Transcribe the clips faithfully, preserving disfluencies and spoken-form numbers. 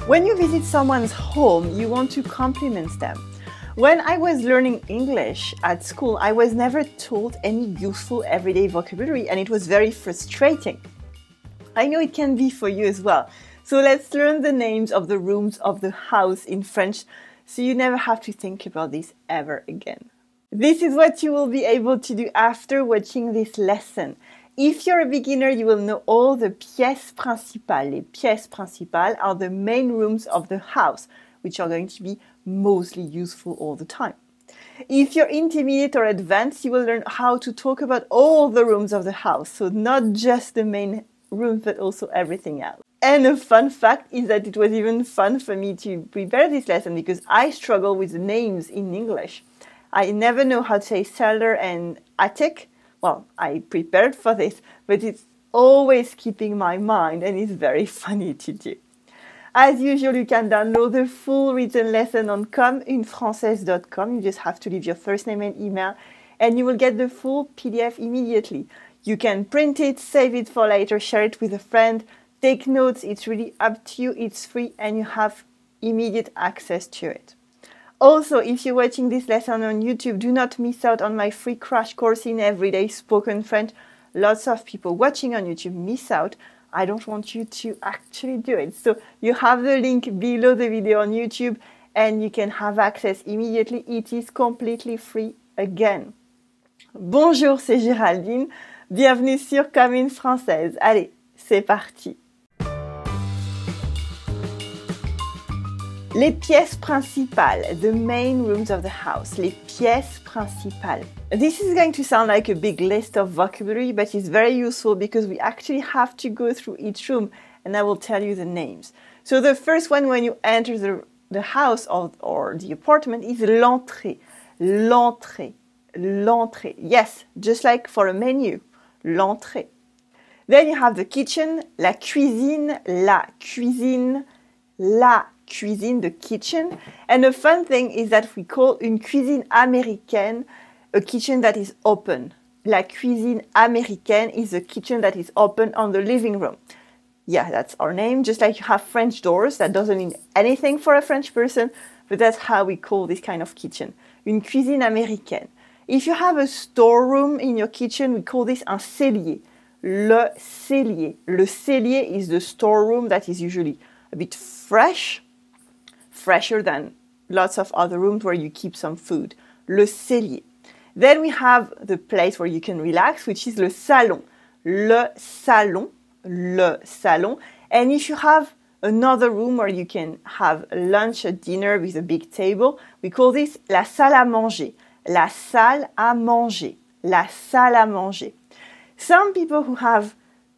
When you visit someone's home, you want to compliment them. When I was learning English at school, I was never taught any useful everyday vocabulary, and it was very frustrating. I know it can be for you as well. So let's learn the names of the rooms of the house in French, so you never have to think about this ever again. This is what you will be able to do after watching this lesson. If you're a beginner, you will know all the pièces principales. Les pièces principales are the main rooms of the house, which are going to be mostly useful all the time. If you're intermediate or advanced, you will learn how to talk about all the rooms of the house, so not just the main rooms, but also everything else. And a fun fact is that it was even fun for me to prepare this lesson because I struggle with the names in English. I never know how to say cellar and attic. Well, I prepared for this, but it's always keeping my mind and it's very funny to do. As usual, you can download the full written lesson on comme une française dot com. You just have to leave your first name and email, and you will get the full P D F immediately. You can print it, save it for later, share it with a friend, take notes. It's really up to you. It's free, and you have immediate access to it. Also, if you're watching this lesson on YouTube, do not miss out on my free crash course in everyday spoken French. Lots of people watching on YouTube miss out. I don't want you to actually do it. So you have the link below the video on YouTube and you can have access immediately. It is completely free again. Bonjour, c'est Géraldine. Bienvenue sur Comme une Française. Allez, c'est parti. Les pièces principales, the main rooms of the house, les pièces principales. This is going to sound like a big list of vocabulary, but it's very useful because we actually have to go through each room and I will tell you the names. So the first one when you enter the, the house or, or the apartment is l'entrée. L'entrée. L'entrée. Yes, just like for a menu. L'entrée. Then you have the kitchen, la cuisine, la cuisine, la cuisine, the kitchen. And the fun thing is that we call une cuisine américaine a kitchen that is open. La cuisine américaine is a kitchen that is open on the living room. Yeah, that's our name. Just like you have French doors, that doesn't mean anything for a French person, but that's how we call this kind of kitchen. Une cuisine américaine. If you have a storeroom in your kitchen, we call this un cellier. Le cellier. Le cellier is the storeroom that is usually a bit fresh, fresher than lots of other rooms where you keep some food. Le cellier. Then we have the place where you can relax, which is le salon. Le salon. Le salon. And if you have another room where you can have lunch or dinner with a big table, we call this la salle à manger. La salle à manger. La salle à manger. Some people who have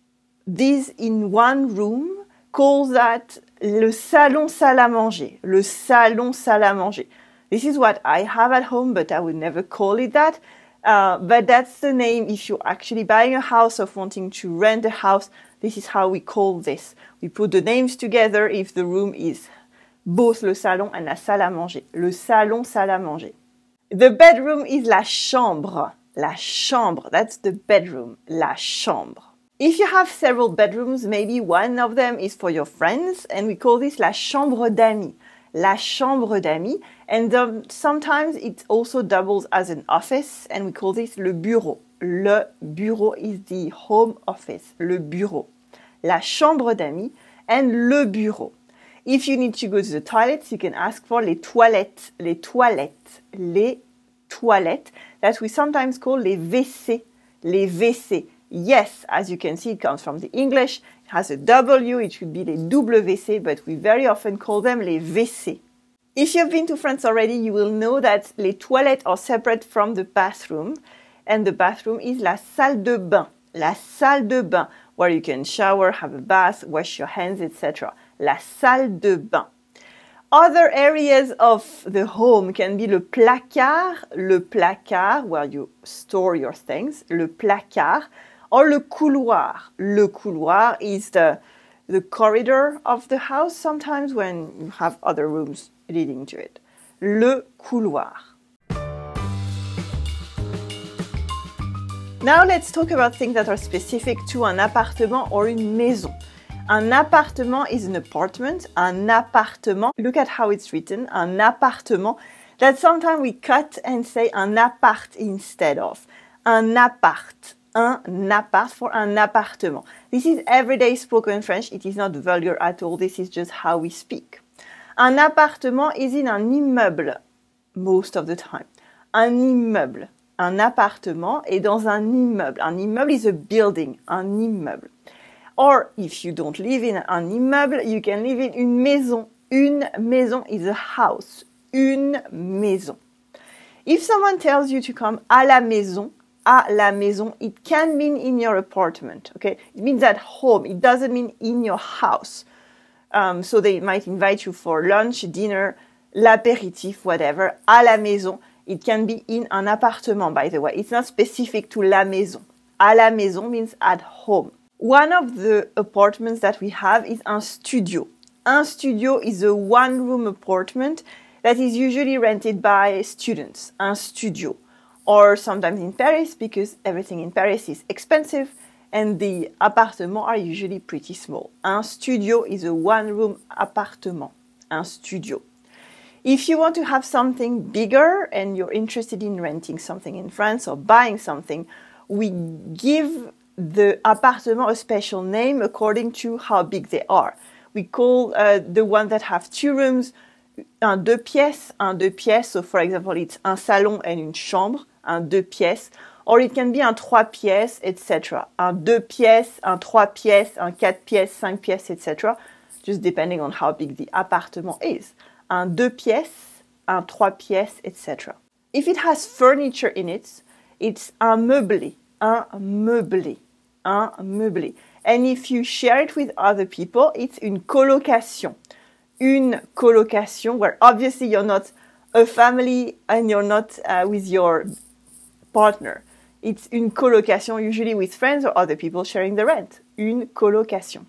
these in one room call that le salon salle à manger. Le salon salle à manger. This is what I have at home, but I would never call it that. Uh, but that's the name if you're actually buying a house or wanting to rent a house. This is how we call this. We put the names together if the room is both le salon and la salle à manger. Le salon salle à manger. The bedroom is la chambre. La chambre. That's the bedroom. La chambre. If you have several bedrooms, maybe one of them is for your friends, and we call this la chambre d'amis. La chambre d'amis. And um, sometimes it also doubles as an office, and we call this le bureau. Le bureau is the home office. Le bureau. La chambre d'amis and le bureau. If you need to go to the toilets, you can ask for les toilettes. Les toilettes. Les toilettes. That we sometimes call les W C. Les W C. Yes, as you can see, it comes from the English. It has a W, it should be les W C, but we very often call them les W C. If you've been to France already, you will know that les toilettes are separate from the bathroom, and the bathroom is la salle de bain. La salle de bain, where you can shower, have a bath, wash your hands, et cetera. La salle de bain. Other areas of the home can be le placard, le placard, where you store your things, le placard, or le couloir. Le couloir is the, the corridor of the house sometimes when you have other rooms leading to it. Le couloir. Now let's talk about things that are specific to an appartement or une maison. Un appartement is an apartment. Un appartement, look at how it's written, un appartement. That sometimes we cut and say un appart instead of. Un appart, un appart for un appartement. This is everyday spoken French. It is not vulgar at all. This is just how we speak. Un appartement is in un immeuble most of the time. Un immeuble. Un appartement est dans un immeuble. Un immeuble is a building. Un immeuble. Or, if you don't live in an immeuble, you can live in une maison. Une maison is a house. Une maison. If someone tells you to come à la maison, à la maison, it can mean in your apartment. Okay, it means at home. It doesn't mean in your house. Um, so they might invite you for lunch, dinner, l'apéritif, whatever. À la maison, it can be in an appartement. By the way, it's not specific to la maison. À la maison means at home. One of the apartments that we have is un studio. Un studio is a one-room apartment that is usually rented by students. Un studio. Or sometimes in Paris, because everything in Paris is expensive and the appartements are usually pretty small. Un studio is a one-room appartement. Un studio. If you want to have something bigger and you're interested in renting something in France or buying something, we give the appartement a special name according to how big they are. We call uh, the ones that have two rooms un deux pièces, un deux pièces. So for example, it's un salon and une chambre, un deux pièces. Or it can be un trois pièces, et cetera. Un deux pièces, un trois pièces, un quatre pièces, cinq pièces, et cetera. Just depending on how big the appartement is. Un deux pièces, un trois pièces, et cetera. If it has furniture in it, it's un meublé. Un meublé, un meublé. And if you share it with other people, it's une colocation. Une colocation where obviously you're not a family and you're not uh, with your partner. It's une colocation, usually with friends or other people sharing the rent. Une colocation.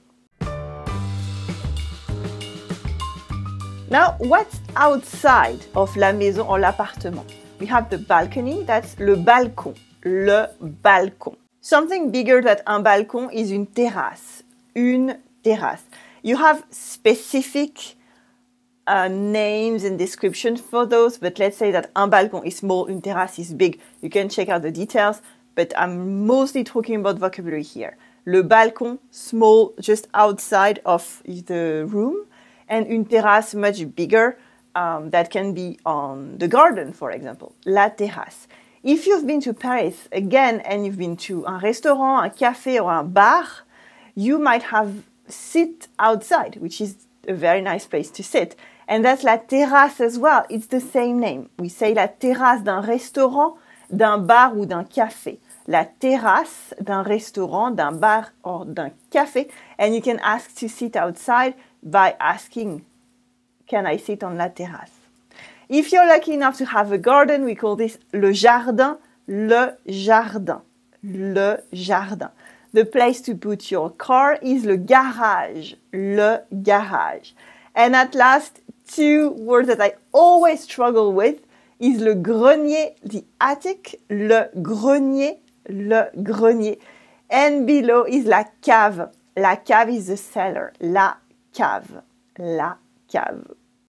Now, what's outside of la maison or l'appartement? We have the balcony, that's le balcon. Le balcon. Something bigger than un balcon is une terrasse. Une terrasse. You have specific uh, names and descriptions for those, but let's say that un balcon is small, une terrasse is big. You can check out the details, but I'm mostly talking about vocabulary here. Le balcon, small, just outside of the room, and une terrasse, much bigger, um, that can be on the garden, for example. La terrasse. If you've been to Paris, again, and you've been to un restaurant, un café, or un bar, you might have sit outside, which is a very nice place to sit. And that's la terrasse as well. It's the same name. We say la terrasse d'un restaurant, d'un bar ou d'un café. La terrasse d'un restaurant, d'un bar or d'un café. And you can ask to sit outside by asking, can I sit on la terrasse? If you're lucky enough to have a garden, we call this le jardin, le jardin, le jardin. The place to put your car is le garage, le garage. And at last, two words that I always struggle with is le grenier, the attic, le grenier, le grenier. And below is la cave. La cave is the cellar, la cave, la cave.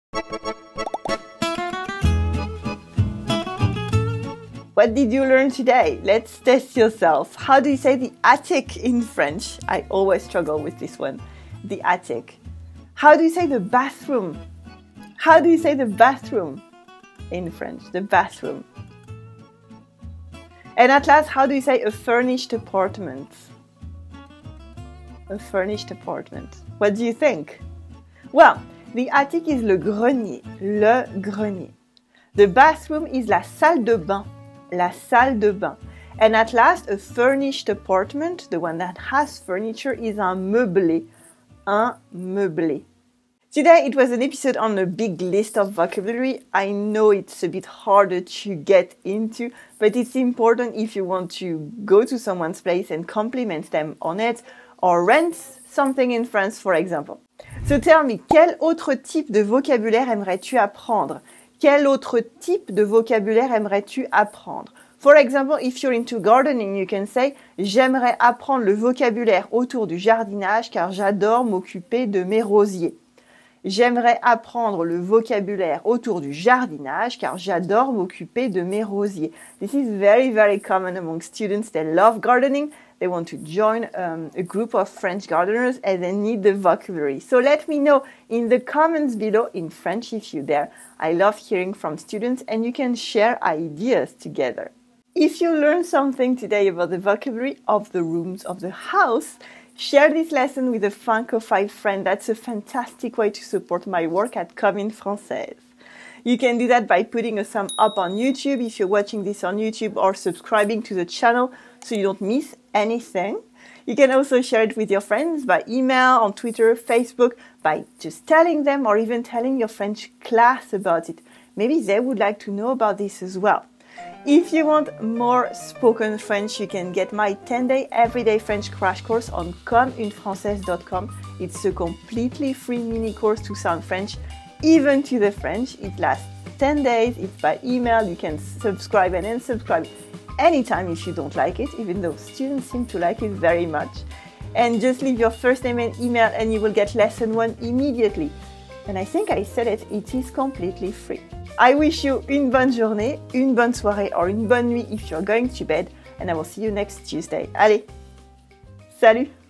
What did you learn today? Let's test yourself. How do you say the attic in French? I always struggle with this one. The attic. How do you say the bathroom? How do you say the bathroom in French? The bathroom. And at last, how do you say a furnished apartment? A furnished apartment. What do you think? Well, the attic is le grenier. Le grenier. The bathroom is la salle de bain. La salle de bain. And at last, a furnished apartment, the one that has furniture, is un meublé. Un meublé. Today, it was an episode on a big list of vocabulary. I know it's a bit harder to get into, but it's important if you want to go to someone's place and compliment them on it, or rent something in France, for example. So tell me, quel autre type de vocabulaire aimerais-tu apprendre? Quel autre type de vocabulaire aimerais-tu apprendre? For example, if you're into gardening, you can say « J'aimerais apprendre le vocabulaire autour du jardinage car j'adore m'occuper de mes rosiers ». J'aimerais apprendre le vocabulaire autour du jardinage car j'adore m'occuper de mes rosiers. This is very, very common among students. They love gardening. They want to join um, a group of French gardeners and they need the vocabulary. So let me know in the comments below in French if you're there. I love hearing from students and you can share ideas together. If you learned something today about the vocabulary of the rooms of the house, share this lesson with a Francophile friend. That's a fantastic way to support my work at Comme une Française. You can do that by putting a thumb up on YouTube if you're watching this on YouTube or subscribing to the channel so you don't miss anything. You can also share it with your friends by email, on Twitter, Facebook, by just telling them or even telling your French class about it. Maybe they would like to know about this as well. If you want more spoken French, you can get my ten-day everyday French crash course on comme une française dot com. It's a completely free mini course to sound French, even to the French. It lasts ten days, it's by email, you can subscribe and unsubscribe anytime if you don't like it, even though students seem to like it very much. And just leave your first name and email and you will get lesson one immediately. And I think I said it, it is completely free. I wish you une bonne journée, une bonne soirée or une bonne nuit if you're going to bed and I will see you next Tuesday. Allez, salut!